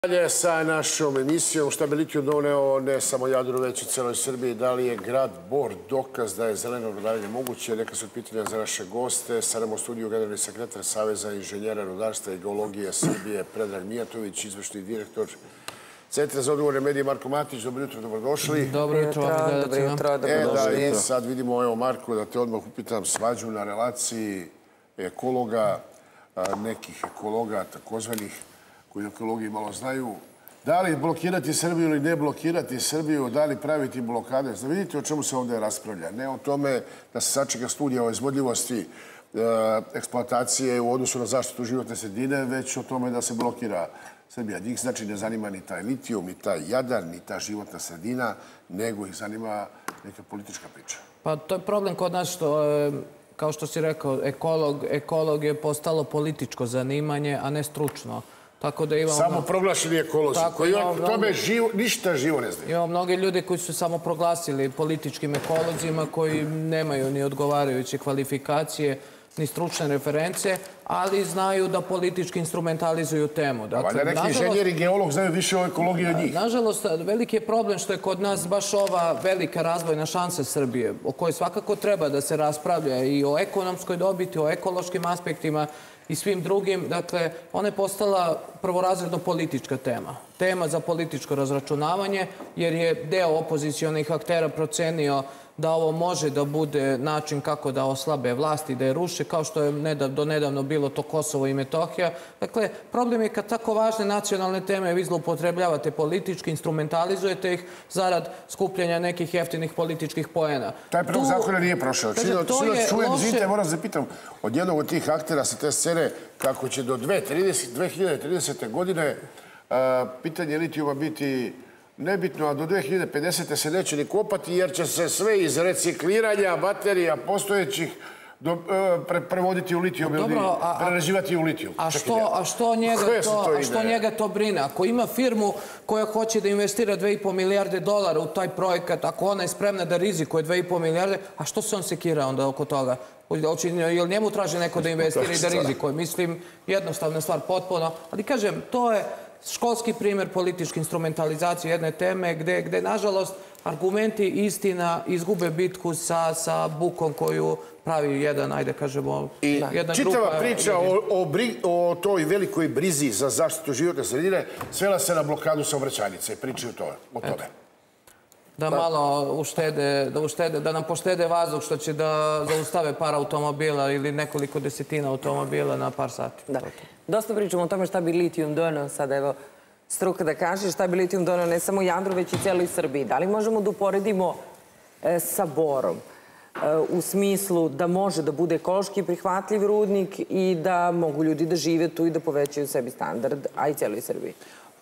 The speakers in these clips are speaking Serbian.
Dalje sa našom emisijom šta bi litijum doneo ne samo Jadru, već i celoj Srbiji. Da li je grad Bor dokaz da je zeleno rudarenje moguće? Neka su pitanja za naše goste. Sa nama u studiju generalni sekretar Saveza inženjera rudarstva i geologije Srbije Predrag Mijatović, izvršni direktor Centra za odgovorne medije Marko Matić. Dobro jutro, dobrodošli. Dobro jutro, dobrodošli. I sad vidimo, evo Marko, da te odmah upitam svađu na relaciji ekologa, nekih ekologa, takozvanih, koji ekologiji malo znaju, da li blokirati Srbiju ili ne blokirati Srbiju, da li praviti blokade. Da vidite o čemu se ovdje raspravlja. Ne o tome da se sačeka studija o izvodljivosti eksploatacije u odnosu na zaštitu životne sredine, već o tome da se blokira Srbija. Njih znači ne zanima ni taj litijum, ni taj Jadar, ni ta životna sredina, nego ih zanima neka politička priča. Pa to je problem kod nas što, kao što si rekao, ekolog je postalo političko zanimanje, a ne stručno. Samo proglašeni ekolozi, koji o tome ništa živo ne znaju. Imamo mnogi ljudi koji su samo proglasili političkim ekolozima, koji nemaju ni odgovarajuće kvalifikacije, ni stručne reference, ali znaju da politički instrumentalizuju temu. Valjda neki inženjer i geolog znaju više o ekologiji od njih. Nažalost, veliki je problem što je kod nas baš ova velika razvojna šansa Srbije, o kojoj svakako treba da se raspravlja i o ekonomskoj dobiti, o ekološkim aspektima i svim drugim. Dakle, ona je postala prvorazredno politička tema. Tema za političko razračunavanje, jer je deo opozicionih aktera procenio da ovo može da bude način kako da oslabe vlasti, da je ruše, kao što je do nedavno bilo to Kosovo i Metohija. Dakle, problem je kad tako važne nacionalne teme vi zloupotrebljavate politički, instrumentalizujete ih zarad skupljanja nekih jeftinih političih poena. Taj predlog zakona nije prošao. Izvinite, moram se pitam od jednog od tih aktera sa te scene kako će do 2030. godine pitanje litijuma biti nebitno, a do 2050. se neće ni kopati jer će se sve iz recikliranja baterija postojećih prevoditi u litijum ili prerađivati u litijum. A što njega to brine? Ako ima firmu koja hoće da investira 2,5 milijarde dolara u taj projekat, ako ona je spremna da rizikuje 2,5 milijarde, a što se on sekira onda oko toga? Jel njemu traži neko da investira i da rizikuje? Mislim, jednostavna stvar potpuno. Ali kažem, to je školski primjer političke instrumentalizacije jedne teme gde, nažalost, argumenti istina izgube bitku sa bukom koju pravi jedan, ajde kažemo, jedna grupa. Čitava priča o toj velikoj brizi za zaštitu životne sredine svela se na blokadu saobraćajnice i pričaju o tome. Da malo uštede, da nam poštede vazduh što će da zaustave par automobila ili nekoliko desetina automobila na par sati. Dosta pričamo o tome šta bi litijum doneo, sad evo struka da kaže šta bi litijum doneo ne samo Jadru, već i cijeloj Srbiji. Da li možemo da uporedimo sa Borom u smislu da može da bude ekološki prihvatljiv rudnik i da mogu ljudi da žive tu i da povećaju sebi standard, a i cijeloj Srbiji?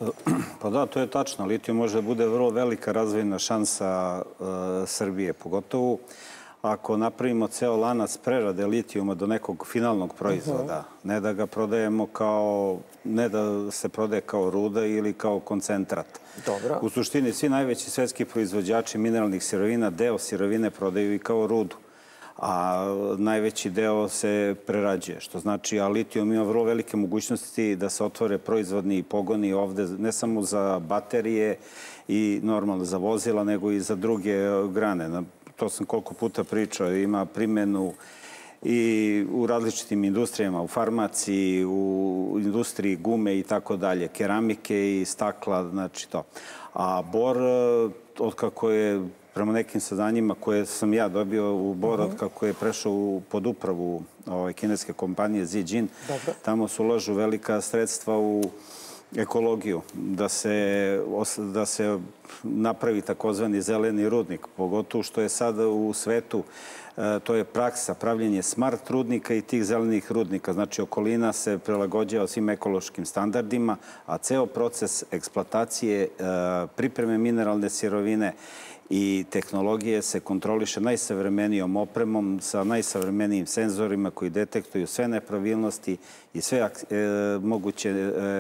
Pa da, to je tačno. Litijum može da bude vrlo velika razvojna šansa Srbije, pogotovo ako napravimo ceo lanac prerade litijuma do nekog finalnog proizvoda, ne da ga prodajemo kao, ne da se prodaje kao ruda ili kao koncentrat. U suštini, svi najveći svetski proizvođači mineralnih sirovina, deo sirovine prodaju i kao rudu, a najveći deo se prerađuje, što znači, a litijum ima vrlo velike mogućnosti da se otvore proizvodni pogoni ovde, ne samo za baterije i normalno za vozila, nego i za druge grane. To sam koliko puta pričao, ima primjenu i u različitim industrijama, u farmaciji, u industriji gume i tako dalje, keramike i stakla, znači to. A Bor, otkako je, prema nekim saznanjima koje sam ja dobio u Bor, otkako je prešao pod upravu kineske kompanije Zijin, tamo se ulažu velika sredstva u ekologiju, da se napravi takozvani zeleni rudnik, pogotovo što je sada u svetu, to je praksa, pravljenje smart rudnika i tih zelenih rudnika. Znači, okolina se prilagođava svim ekološkim standardima, a ceo proces eksploatacije, pripreme mineralne sirovine i tehnologije se kontroliše najsavremenijom opremom sa najsavremenijim senzorima koji detektuju sve nepravilnosti i sve moguće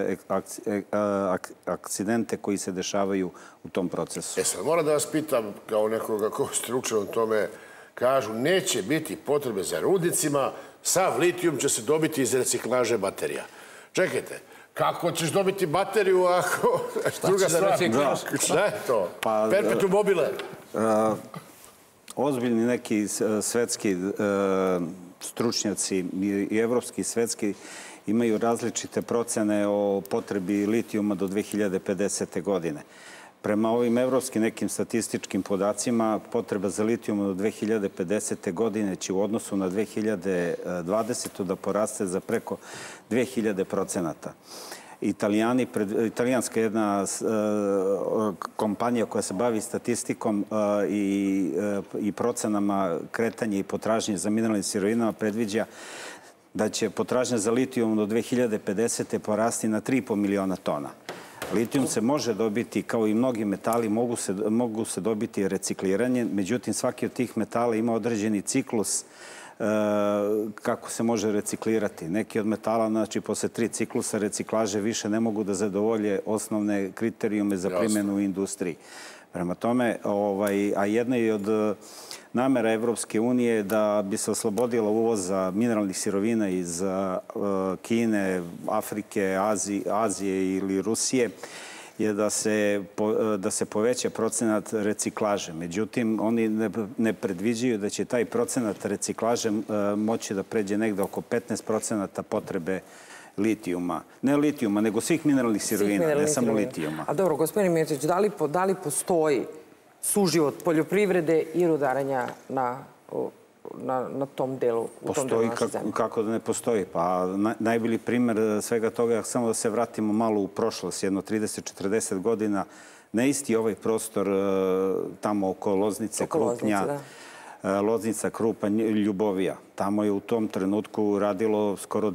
akcidente koji se dešavaju u tom procesu. Sad, moram da vas pitam, kao nekoga ko je stručan u tome, kažu neće biti potrebe za rudnicima, sav litijum će se dobiti iz reciklaže baterija. Čekajte, Kako ćeš dobiti bateriju ako... Druga stvar. Šta je to? Perpetuum mobile. Ozbiljni neki svetski stručnjaci i evropski i svetski imaju različite procene o potrebi litijuma do 2050. godine. Prema ovim evropskim nekim statističkim podacima, potreba za litijum do 2050. godine će u odnosu na 2020. da poraste za preko 2000%. Italijanska jedna kompanija koja se bavi statistikom i procenama kretanja i potražnje za mineralnim sirovinama predviđa da će potražnja za litijum do 2050. porasti na 3,5 miliona tona. Litijum se može dobiti, kao i mnogi metali, mogu se dobiti recikliranjem, međutim svaki od tih metala ima određeni ciklus kako se može reciklirati. Neki od metala, znači, posle 3 ciklusa reciklaže više ne mogu da zadovolje osnovne kriterijume za primjenu u industriji. Prema tome, a jedna je od namera Evropske unije da bi se oslobodila uvoza mineralnih sirovina iz Kine, Afrike, Azije ili Rusije, je da se poveća procenat reciklaže. Međutim, oni ne predviđaju da će taj procenat reciklaže moći da pređe negde oko 15% potrebe litijuma. Ne litijuma, nego svih mineralnih sirovina, ne samo litijuma. A dobro, gospodin Mirčić, da li postoji suživot poljoprivrede i rudarenja na tom delu, u tom delu naše zemlje? Kako da ne postoji? Pa najbolji primer svega toga, samo da se vratimo malo u prošlost, jedno 30-40 godina, na isti ovaj prostor tamo oko Loznice, Krupnja, Loznica, Krupanj, Ljubovija. Tamo je u tom trenutku radilo skoro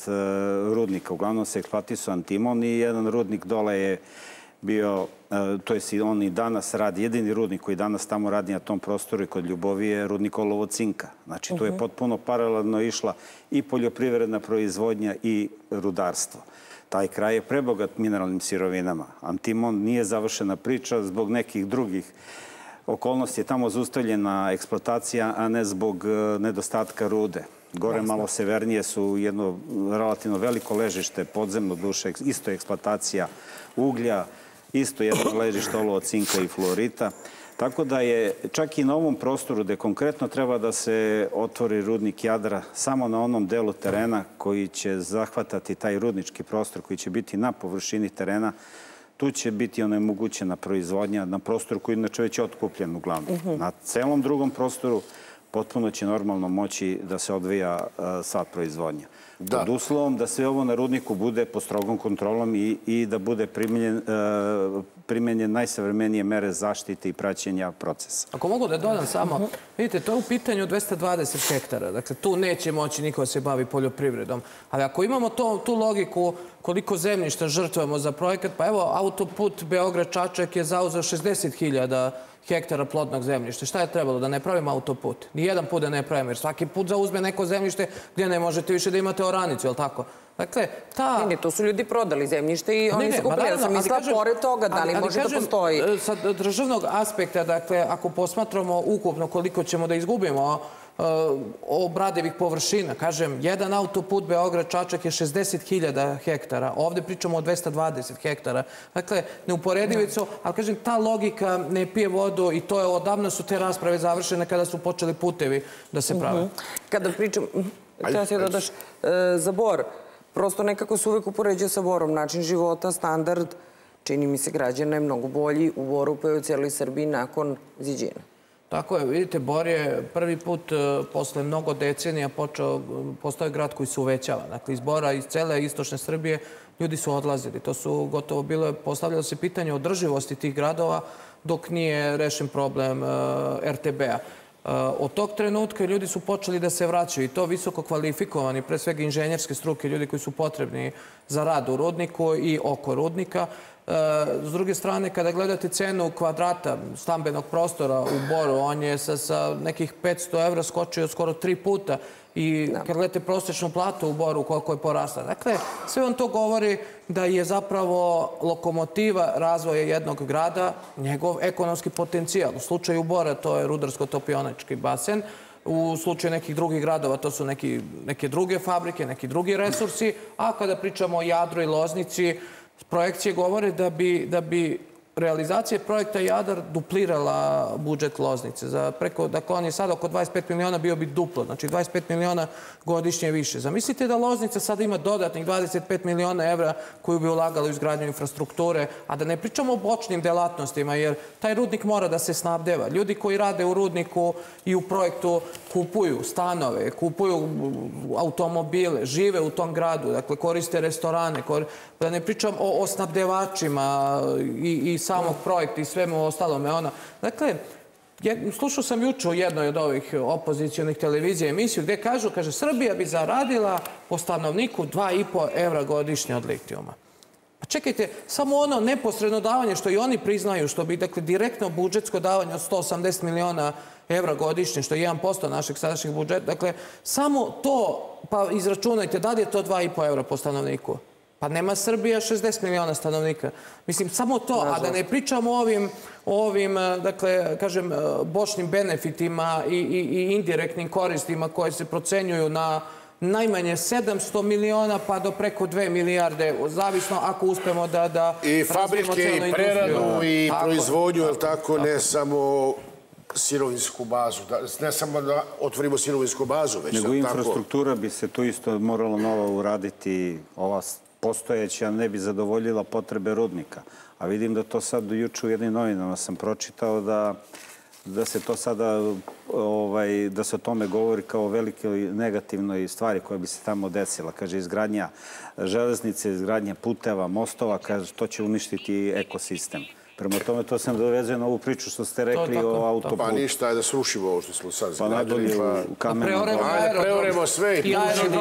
10 rudnika. Uglavnom se eksploatisao antimon i jedan rudnik dole je bio, to je on i danas radi, jedini rudnik koji danas tamo radi na tom prostoru i kod Ljubovije je rudnik olovo-cinka. Znači, tu je potpuno paralelno išla i poljoprivredna proizvodnja i rudarstvo. Taj kraj je prebogat mineralnim sirovinama. Antimon nije završena priča zbog nekih drugih okolnosti. Je tamo zaustavljena eksploatacija, a ne zbog nedostatka rude. Gore malo severnije su jedno relativno veliko ležište, podzemno duše, isto eksploatacija uglja, isto jedno ležište olova, cinka i fluorita. Tako da je čak i na ovom prostoru gde konkretno treba da se otvori rudnik Jadra, samo na onom delu terena koji će zahvatati taj rudnički prostor, koji će biti na površini terena, tu će biti onemogućena proizvodnja na prostoru koji je inače već otkupljen uglavnom. Na celom drugom prostoru potpuno će normalno moći da se odvija sva proizvodnja. Pod uslovom da sve ovo na rudniku bude pod strogom kontrolom i da bude primenjen najsavremenije mere zaštite i praćenja procesa. Ako mogu da dodam samo, vidite, to je u pitanju 220 hektara. Dakle, tu neće moći niko da se bavi poljoprivredom. Ali ako imamo tu logiku koliko zemljišta žrtvujemo za projekat, pa evo, autoput Beograd-Čačak je zauzeo 60.000 hektara plodnog zemljišta. Šta je trebalo? Da ne pravimo autoput? Nijedan put da ne pravimo, jer svaki put zauzme neko zemljište gdje ne možete više da imate oranicu, je li tako? Dakle, Ne, to su ljudi prodali zemljište i oni su kupili. Ja sam mislila pored toga, da li može da postoji? Sa državnog aspekta, dakle, ako posmatramo ukupno koliko ćemo da izgubimo obradivih površina, kažem, jedan autoput Beograd-Čačak je 60.000 hektara, ovde pričamo o 220 hektara. Dakle, neuporedivi su, ali kažem, ta logika ne pije vodu i to je, odavno su te rasprave završene kada su počeli putevi da se prave. Kada pričam, treba se dodaš za Bor, prosto nekako se uvek upoređuje sa Borom, način života, standard, čini mi se građana je mnogo bolji u Boru pa i u cijeloj Srbiji nakon ziđina. Tako je, vidite, Bor je prvi put posle mnogo decenija postao je grad koji se uvećava. Dakle, iz Bora, iz cele istočne Srbije ljudi su odlazili. To su gotovo bilo, postavljalo se pitanje održivosti tih gradova dok nije rešen problem RTB-a. Od tog trenutka ljudi su počeli da se vraćaju i to visoko kvalifikovani, pre svega inženjerske struke, ljudi koji su potrebni za rad u rudniku i oko rudnika. S druge strane, kada gledate cenu kvadrata stambenog prostora u Boru, on je sa nekih 500 evra skočio skoro 3 puta. I kad gledate prosječnu platu u Boru, koliko je porasla. Dakle, sve vam to govori da je zapravo lokomotiva razvoja jednog grada, njegov ekonomski potencijal. U slučaju Bora to je rudarsko-topionački basen. U slučaju nekih drugih gradova to su neke druge fabrike, neki drugi resursi, a kada pričamo o Jadru i Loznici, projekcije govore da bi realizacija projekta Jadar duplirala budžet Loznice. Dakle, on je sada oko 25 miliona, bio bi duplo, znači 25 miliona godišnje više. Zamislite da Loznica sada ima dodatnih 25 miliona evra koju bi ulagala u izgradnju infrastrukture, a da ne pričamo o bočnim delatnostima, jer taj rudnik mora da se snabdeva. Ljudi koji rade u rudniku i u projektu kupuju stanove, kupuju automobile, žive u tom gradu, dakle, koriste restorane, da ne pričam o snabdevačima i samog projekta i svemu ostalome. Dakle, slušao sam juče u jednoj od ovih opozicionih televizija emisiju gde kaže, Srbija bi zaradila po stanovniku 2,5 evra godišnje od litijuma. Pa čekajte, samo ono neposredno davanje što i oni priznaju, što bi, dakle, direktno budžetsko davanje od 180 miliona evra godišnje, što je 1% našeg sadašnjeg budžeta, dakle, samo to, pa izračunajte, da li je to 2,5 evra po stanovniku? Pa nema Srbija 60 miliona stanovnika. Mislim, samo to, a da ne pričamo o ovim, dakle, kažem, bočnim benefitima i indirektnim koristima koje se procenjuju na najmanje 700 miliona pa do preko 2 milijarde, zavisno ako uspemo da razvijemo cijelu industriju. I fabrike, i preradu, i proizvodnju, ali tako, ne samo sirovinsku bazu. Ne samo da otvorimo sirovinsku bazu, već nego infrastruktura bi se tu isto morala novo uraditi. Ova postojeća ne bi zadovoljila potrebe rudnika. A vidim da to sad juče u jednim novinama sam pročitao da se to sada, da se o tome govori kao velikoj negativnoj stvari koja bi se tamo desila. Kaže, izgradnja železnice, izgradnja puteva, mostova, kaže, to će uništiti ekosistem. Prema tome, to sam dovezio na ovu priču što ste rekli o autoputu. Pa ništa, je da srušimo ovo što smo sad zgradili. Pa preoremo sve i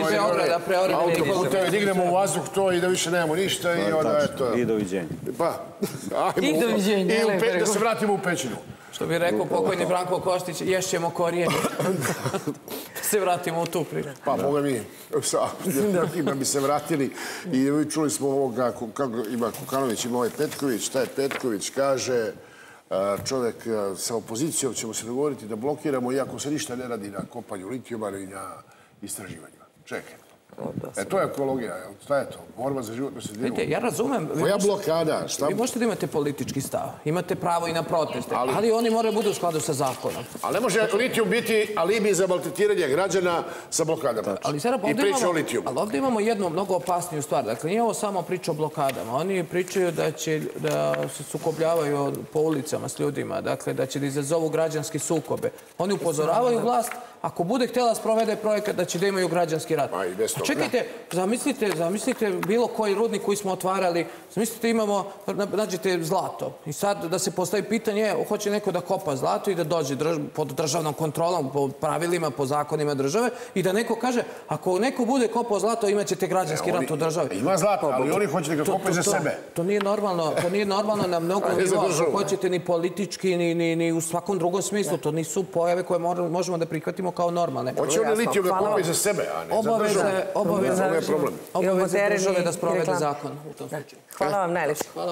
autoputeve, dignemo u vazduh to i da više nemamo ništa i onda je to. I doviđenja. Pa, ajmo. I da se vratimo u pećinu. Što bi rekao pokojni Branko Kostić, ješćemo korijenje. Se vratimo u tu priču. Pa, Boga mi, da bi se vratili. I čuli smo ovoga, kako ima Kukanović, ima ovaj Petković. Taj Petković kaže, čovek sa opozicijom ćemo se dogovoriti da blokiramo, iako se ništa ne radi na kopanju litijuma i na istraživanjima. Čekaj. To je ekologija, šta je to? Borba za životnu sredinu. Vidite, ja razumem... Koja blokada? Vi možete da imate politički stav, imate pravo i na proteste, ali oni moraju budu u skladu sa zakonom. Ali ne može litijum biti alibi za maltretiranje građana sa blokadama. I priča o litijumu. Ali ovdje imamo jednu mnogo opasniju stvar. Dakle, nije ovo samo priča o blokadama. Oni pričaju da se sukobljavaju po ulicama s ljudima, dakle, da će da izazovu građanske sukobe. Oni upozoravaju vlast, ako bude htjela sprovede projekat, da će da imaju građanski rat. Čekajte, zamislite bilo koji rudnik koji smo otvarali, zamislite imamo, nađete zlato i sad da se postavi pitanje, hoće neko da kopa zlato i da dođe pod državnom kontrolom, po pravilima, po zakonima države i da neko kaže, ako neko bude kopao zlato, imaćete građanski rat u državi. Ima zlato, ali oni hoće da ga kopaju za sebe. To nije normalno na mnogo nivoa, ako hoćete ni politički, ni u svakom drugom smislu. To nisu pojave koje možemo da prihvatimo kao normalne. Hoće oni litijum da kopaju za sebe, a ne za državu. Obaveza države da sprovede zakon u tom slučaju. Hvala vam najlepše.